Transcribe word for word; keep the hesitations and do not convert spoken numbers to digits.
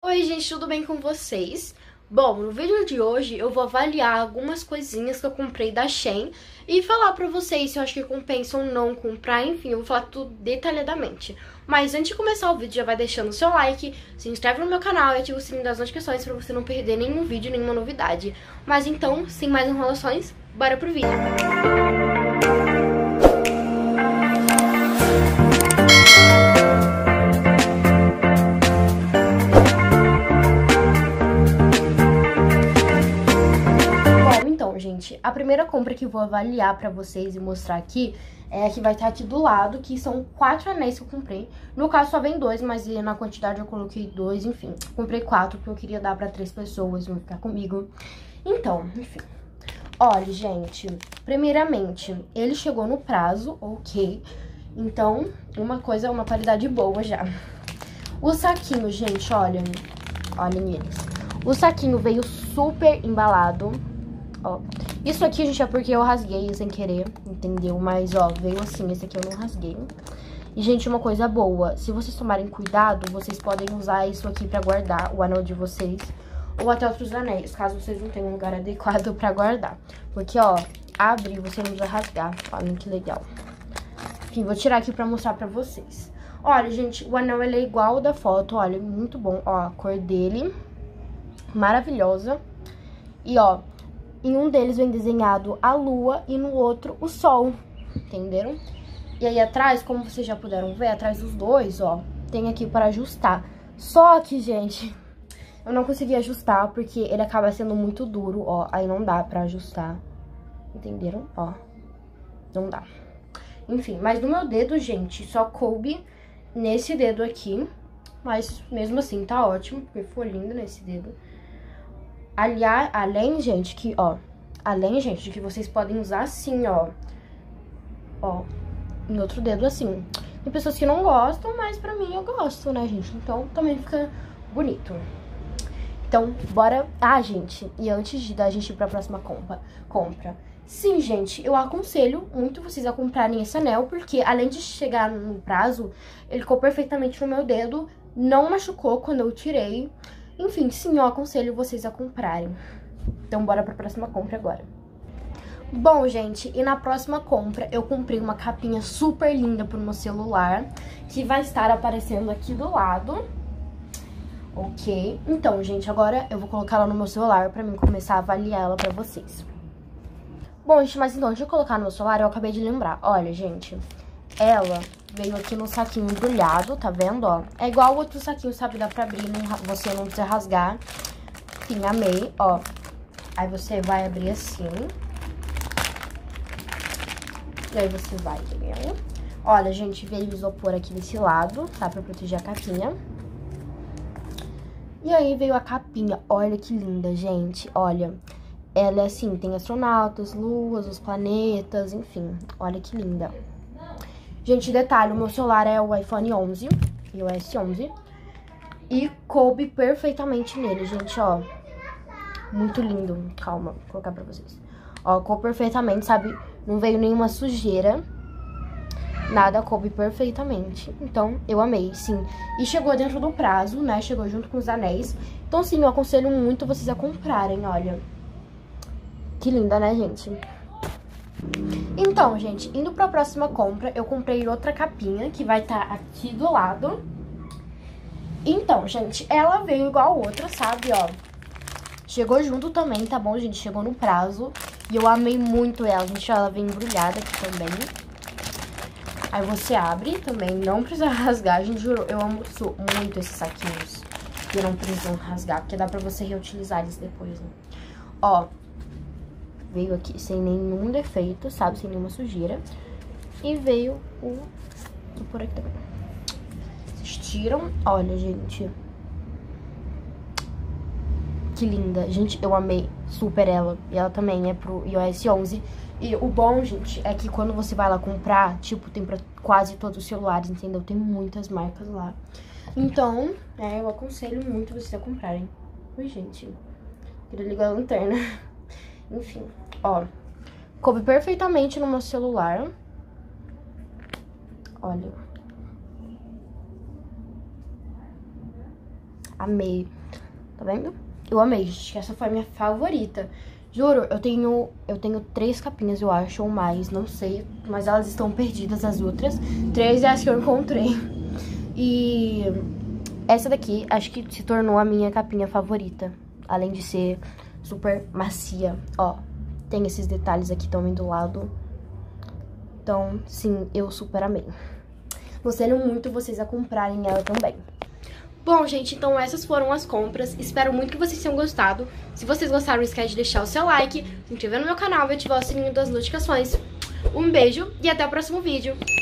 Oi gente, tudo bem com vocês? Bom, no vídeo de hoje eu vou avaliar algumas coisinhas que eu comprei da Shein e falar pra vocês se eu acho que compensa ou não comprar, enfim, eu vou falar tudo detalhadamente. Mas antes de começar o vídeo, já vai deixando o seu like, se inscreve no meu canal e ativa o sininho das notificações pra você não perder nenhum vídeo, nenhuma novidade. Mas então, sem mais enrolações, bora pro vídeo! Gente, a primeira compra que eu vou avaliar pra vocês e mostrar aqui é a que vai estar aqui do lado, que são quatro anéis que eu comprei. No caso só vem dois, mas na quantidade eu coloquei dois, enfim. Comprei quatro porque eu queria dar pra três pessoas, vão ficar comigo. Então, enfim. Olha, gente, primeiramente, ele chegou no prazo, ok. Então, uma coisa, uma qualidade boa já. O saquinho, gente, olhem, olhem eles. O saquinho veio super embalado. Ó, isso aqui, gente, é porque eu rasguei sem querer, entendeu? Mas, ó, veio assim, esse aqui eu não rasguei. E, gente, uma coisa boa, se vocês tomarem cuidado, vocês podem usar isso aqui pra guardar o anel de vocês, ou até outros anéis, caso vocês não tenham um lugar adequado pra guardar. Porque, ó, abre e você não vai rasgar. Olha que legal. Enfim, vou tirar aqui pra mostrar pra vocês. Olha, gente, o anel, ele é igual ao da foto, olha, muito bom. Ó, a cor dele, maravilhosa. E, ó, em um deles vem desenhado a lua e no outro o sol, entenderam? E aí atrás, como vocês já puderam ver, atrás dos dois, ó, tem aqui para ajustar. Só que, gente, eu não consegui ajustar porque ele acaba sendo muito duro, ó, aí não dá pra ajustar, entenderam? Ó, não dá. Enfim, mas no meu dedo, gente, só coube nesse dedo aqui, mas mesmo assim tá ótimo, porque ficou lindo nesse dedo. Aliás, além, gente, que, ó, além, gente, de que vocês podem usar assim, ó, ó, em outro dedo assim. Tem pessoas que não gostam, mas pra mim eu gosto, né, gente? Então, também fica bonito. Então, bora... Ah, gente, e antes de da gente ir pra próxima compra, compra. Sim, gente, eu aconselho muito vocês a comprarem esse anel, porque além de chegar no prazo, ele ficou perfeitamente no meu dedo, não machucou quando eu tirei. Enfim, sim, eu aconselho vocês a comprarem. Então, bora pra próxima compra agora. Bom, gente, e na próxima compra eu comprei uma capinha super linda pro meu celular, que vai estar aparecendo aqui do lado. Ok? Então, gente, agora eu vou colocar ela no meu celular pra mim começar a avaliar ela pra vocês. Bom, gente, mas então, antes de eu colocar no meu celular, eu acabei de lembrar. Olha, gente, ela... veio aqui no saquinho embrulhado, tá vendo, ó? É igual o outro saquinho, sabe? Dá pra abrir, não, você não precisa rasgar. Enfim, amei, ó. Aí você vai abrir assim. E aí você vai, entendeu? Olha, gente, veio isopor aqui desse lado, tá? Pra proteger a capinha. E aí veio a capinha. Olha que linda, gente. Olha, ela é assim, tem astronautas, luas, os planetas, enfim. Olha que linda. Gente, detalhe, o meu celular é o iPhone onze, i O S onze, e coube perfeitamente nele, gente, ó. Muito lindo. Calma, vou colocar pra vocês. Ó, coube perfeitamente, sabe? Não veio nenhuma sujeira. Nada, coube perfeitamente. Então, eu amei, sim. E chegou dentro do prazo, né? Chegou junto com os anéis. Então, sim, eu aconselho muito vocês a comprarem, olha. Que linda, né, gente? Então, gente, indo pra próxima compra, eu comprei outra capinha, que vai estar aqui do lado. Então, gente, ela veio igual a outra, sabe, ó. Chegou junto também, tá bom, gente? Chegou no prazo. E eu amei muito ela, gente. Ela vem embrulhada aqui também. Aí você abre também, não precisa rasgar, gente, juro. Eu amo muito esses saquinhos que não precisam rasgar, porque dá pra você reutilizar eles depois, né? Ó. Veio aqui sem nenhum defeito, sabe? Sem nenhuma sujeira. E veio o... Vou por aqui também. Vocês tiram. Olha, gente. Que linda. Gente, eu amei super ela. E ela também é pro i O S onze. E o bom, gente, é que quando você vai lá comprar, tipo, tem pra quase todos os celulares, entendeu? Tem muitas marcas lá. Então, é, eu aconselho muito vocês a comprarem. Ui, gente. Queria ligar a lanterna. Enfim, ó, coube perfeitamente no meu celular. Olha. Amei. Tá vendo? Eu amei, gente. Essa foi a minha favorita. Juro, eu tenho, eu tenho três capinhas, eu acho, ou mais, não sei. Mas elas estão perdidas, as outras. Três é as que eu encontrei. E essa daqui, acho que se tornou a minha capinha favorita. Além de ser super macia. Ó, tem esses detalhes aqui também do lado. Então, sim, eu super amei. Gostando muito vocês a comprarem ela também. Bom, gente, então essas foram as compras. Espero muito que vocês tenham gostado. Se vocês gostaram, não esquece de deixar o seu like, se inscrever no meu canal e ativar o sininho das notificações. Um beijo e até o próximo vídeo.